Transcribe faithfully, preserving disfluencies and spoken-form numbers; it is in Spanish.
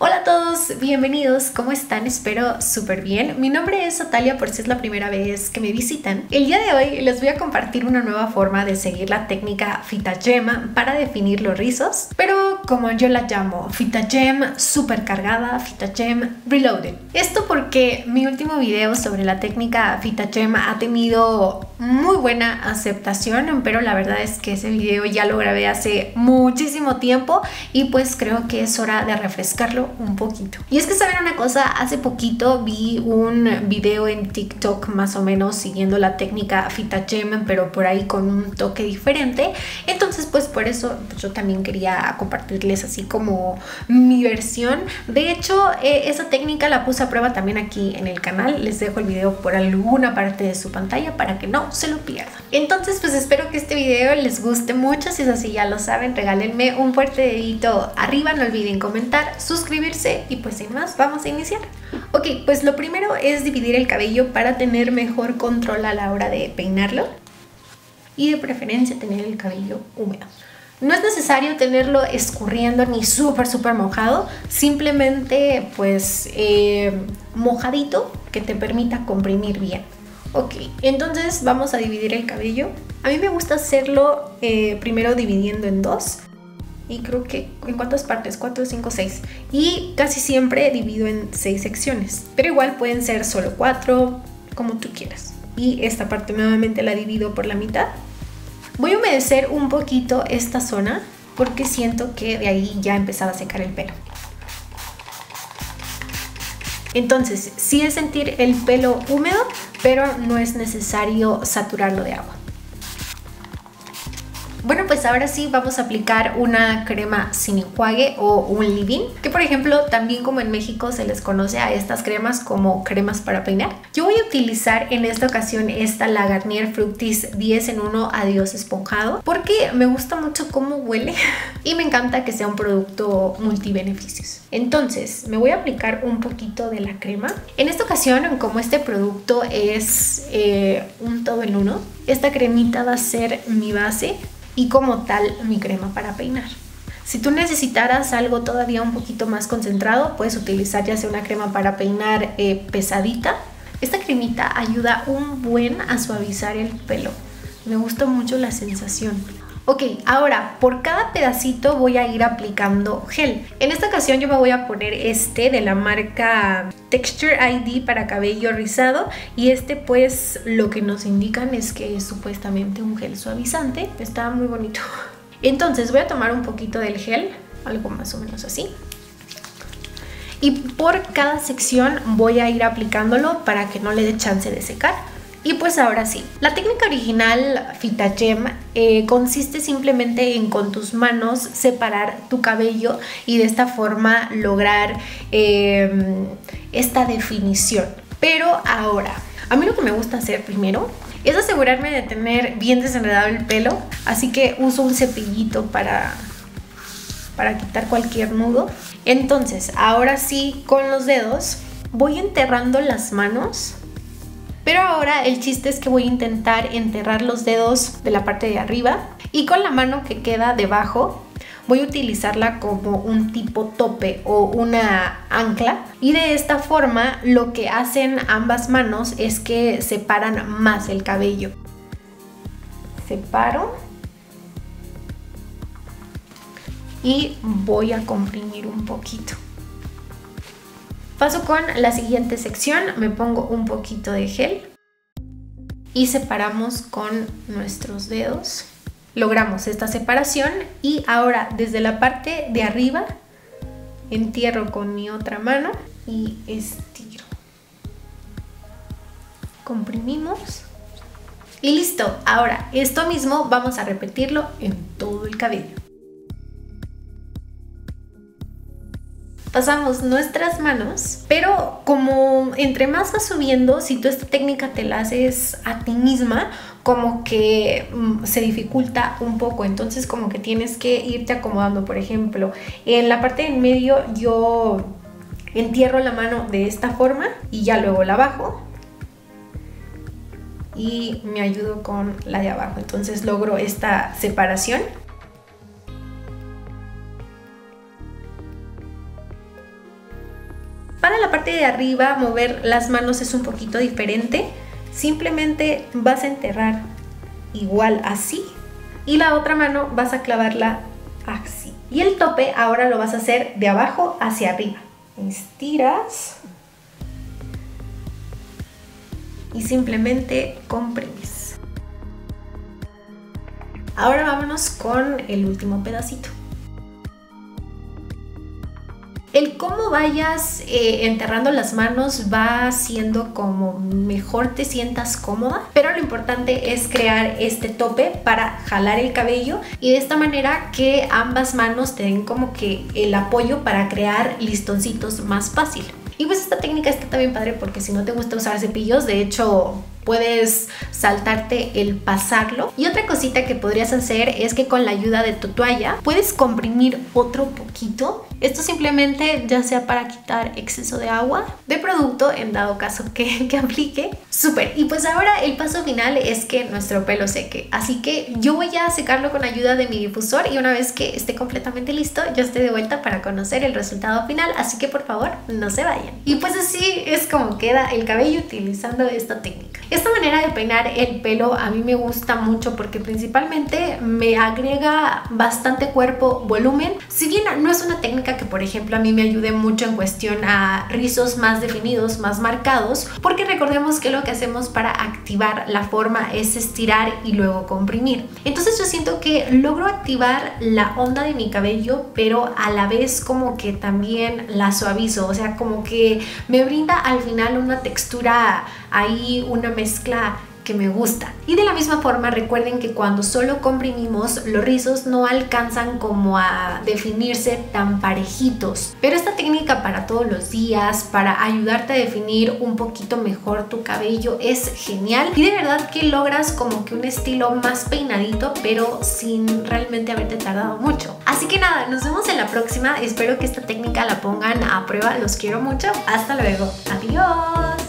Hola a todos, bienvenidos, ¿cómo están? Espero súper bien. Mi nombre es Natalia, por si es la primera vez que me visitan. El día de hoy les voy a compartir una nueva forma de seguir la técnica Fitagem para definir los rizos, pero como yo la llamo, Fitagem supercargada, Fitagem reloaded. Esto porque mi último video sobre la técnica Fitagem ha tenido muy buena aceptación, pero la verdad es que ese video ya lo grabé hace muchísimo tiempo y pues creo que es hora de refrescarlo un poquito. Y es que saben una cosa, hace poquito vi un video en TikTok más o menos siguiendo la técnica Fitagem, pero por ahí con un toque diferente. Entonces pues por eso pues, yo también quería compartirles así como mi versión. De hecho eh, esa técnica la puse a prueba también aquí en el canal. Les dejo el video por alguna parte de su pantalla para que no se lo pierdan. Entonces pues espero que este video les guste mucho. Si es así, ya lo saben, regálenme un fuerte dedito arriba, no olviden comentar, suscribirse y pues sin más vamos a iniciar. Ok, pues lo primero es dividir el cabello para tener mejor control a la hora de peinarlo y de preferencia tener el cabello húmedo. No es necesario tenerlo escurriendo ni súper súper mojado, simplemente pues eh, mojadito que te permita comprimir bien. Ok, entonces vamos a dividir el cabello. A mí me gusta hacerlo eh, primero dividiendo en dos. Y creo que en cuántas partes, cuatro, cinco, seis. Y casi siempre divido en seis secciones. Pero igual pueden ser solo cuatro, como tú quieras. Y esta parte nuevamente la divido por la mitad. Voy a humedecer un poquito esta zona porque siento que de ahí ya empezaba a secar el pelo. Entonces, sí es sentir el pelo húmedo, pero no es necesario saturarlo de agua. Bueno, pues ahora sí vamos a aplicar una crema sin enjuague o un leave-in, que por ejemplo también como en México se les conoce a estas cremas como cremas para peinar. Yo voy a utilizar en esta ocasión esta la Garnier Fructis diez en uno Adiós Esponjado porque me gusta mucho cómo huele y me encanta que sea un producto multibeneficios. Entonces me voy a aplicar un poquito de la crema. En esta ocasión, como este producto es eh, un todo en uno, esta cremita va a ser mi base y como tal mi crema para peinar. Si tú necesitaras algo todavía un poquito más concentrado, puedes utilizar ya sea una crema para peinar eh, pesadita. Esta cremita ayuda un buen a suavizar el pelo. Me gusta mucho la sensación. Ok, ahora por cada pedacito voy a ir aplicando gel. En esta ocasión yo me voy a poner este de la marca Texture I D para cabello rizado. Y este pues lo que nos indican es que es supuestamente un gel suavizante. Está muy bonito. Entonces voy a tomar un poquito del gel, algo más o menos así. Y por cada sección voy a ir aplicándolo para que no le dé chance de secar. Y pues ahora sí, la técnica original Fitagem eh, consiste simplemente en con tus manos separar tu cabello y de esta forma lograr eh, esta definición. Pero ahora, a mí lo que me gusta hacer primero es asegurarme de tener bien desenredado el pelo, así que uso un cepillito para, para quitar cualquier nudo. Entonces, ahora sí, con los dedos voy enterrando las manos. Pero ahora el chiste es que voy a intentar enterrar los dedos de la parte de arriba y con la mano que queda debajo voy a utilizarla como un tipo tope o una ancla. Y de esta forma lo que hacen ambas manos es que separan más el cabello. Separo y voy a comprimir un poquito. Paso con la siguiente sección, me pongo un poquito de gel y separamos con nuestros dedos. Logramos esta separación y ahora desde la parte de arriba entierro con mi otra mano y estiro. Comprimimos y listo. Ahora esto mismo vamos a repetirlo en todo el cabello. Pasamos nuestras manos, pero como entre más vas subiendo, si tú esta técnica te la haces a ti misma, como que mm, se dificulta un poco. Entonces como que tienes que irte acomodando. Por ejemplo, en la parte en medio yo entierro la mano de esta forma y ya luego la bajo y me ayudo con la de abajo. Entonces logro esta separación. Para la parte de arriba, mover las manos es un poquito diferente. Simplemente vas a enterrar igual así y la otra mano vas a clavarla así. Y el tope ahora lo vas a hacer de abajo hacia arriba. Estiras y simplemente comprimes. Ahora vámonos con el último pedacito. El cómo vayas eh, enterrando las manos va haciendo como mejor te sientas cómoda, pero lo importante es crear este tope para jalar el cabello y de esta manera que ambas manos te den como que el apoyo para crear listoncitos más fácil. Y pues esta técnica está también padre porque si no te gusta usar cepillos, de hecho puedes saltarte el pasarlo. Y otra cosita que podrías hacer es que con la ayuda de tu toalla puedes comprimir otro poquito. Esto simplemente ya sea para quitar exceso de agua, de producto, en dado caso que, que aplique. Súper. Y pues ahora el paso final es que nuestro pelo seque. Así que yo voy a secarlo con ayuda de mi difusor y una vez que esté completamente listo, yo estoy de vuelta para conocer el resultado final. Así que por favor, no se vayan. Y pues así es como queda el cabello utilizando esta técnica. Esta manera de peinar el pelo a mí me gusta mucho porque principalmente me agrega bastante cuerpo, volumen. Si bien no es una técnica que por ejemplo a mí me ayude mucho en cuestión a rizos más definidos, más marcados, porque recordemos que lo que hacemos para activar la forma es estirar y luego comprimir. Entonces yo siento que logro activar la onda de mi cabello, pero a la vez como que también la suavizo, o sea, como que me brinda al final una textura ahí, una mezcla que me gusta. Y de la misma forma recuerden que cuando solo comprimimos los rizos no alcanzan como a definirse tan parejitos, pero esta técnica para todos los días, para ayudarte a definir un poquito mejor tu cabello es genial y de verdad que logras como que un estilo más peinadito pero sin realmente haberte tardado mucho. Así que nada, nos vemos en la próxima. Espero que esta técnica la pongan a prueba, los quiero mucho, hasta luego, adiós.